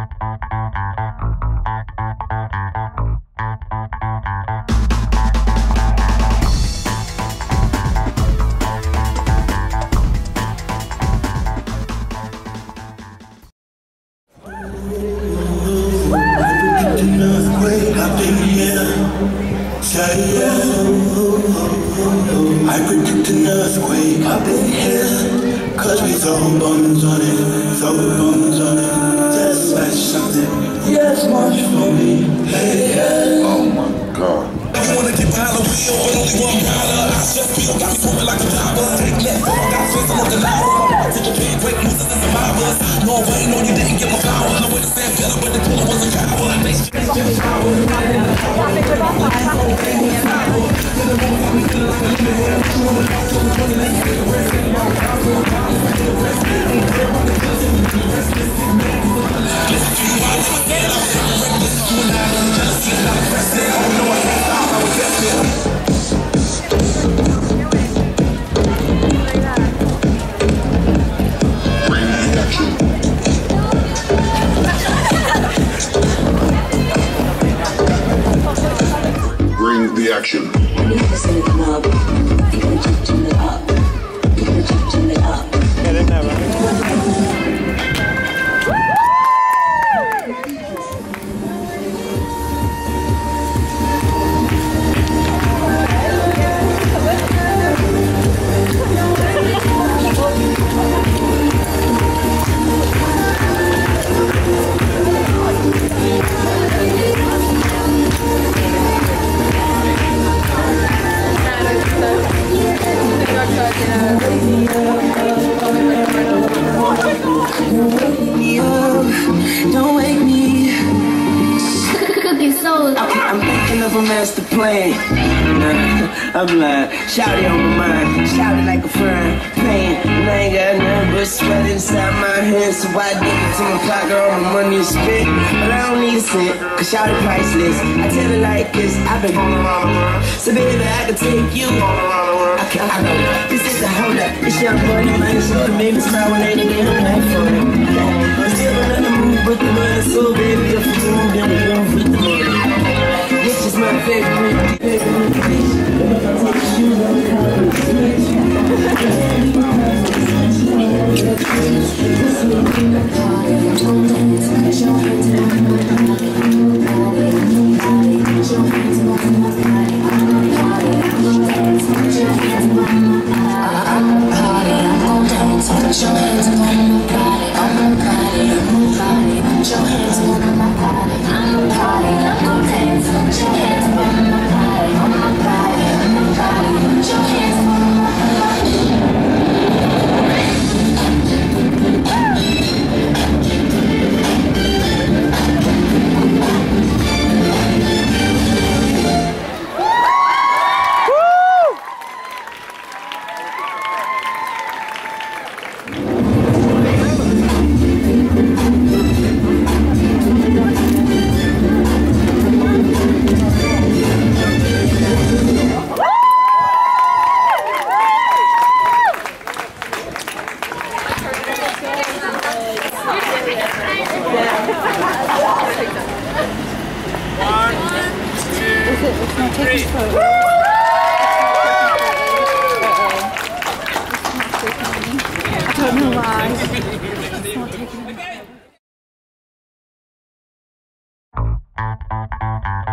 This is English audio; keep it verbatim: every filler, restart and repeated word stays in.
I predict an earthquake up in here, cause we throw bombs on it, throw bombs on it. Just smash something, yes, march for me, hey, hey. Oh my God. I wanna get behind the wheel, but only one rider. I just feel got me swimming like a diver. Take left, got face on the ladder. Take a big break, losers and survivors. No way, no, you didn't get my flower. I would've said better, but the killer was a coward. Bring the action. I need to say club. You can just turn it up. You can just turn it up. Yeah, they never. Don't wake me. Cookie soul. Okay, I'm thinking of a master plan. Nah, I'm lying. Shout it on my mind. Shout it like a frying pan. And I ain't got nothing but sweat inside my hands. So I dig it to my pocket, all my money is spent. But I don't need a cent, cause shout it priceless. I tell it like this, I've been all around the world. So baby, I can take you all around the world. Okay, I know. This is a hold up. It's young money, money, so it made me smile when they didn't get back for it. I'm still another move, but the money so baby, if you move, then we move with the money. This is my favorite, favorite place. Take you on I don't know why. It's not taking